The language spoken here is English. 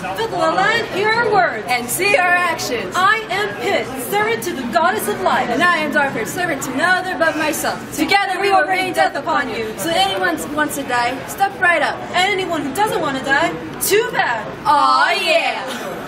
Fill the land, hear our words, and see our actions. I am Pit, servant to the goddess of life. And I am Darker, servant to no other but myself. Together we will rain death upon you. So anyone who wants to die, step right up. And anyone who doesn't want to die, too bad. Aw, yeah!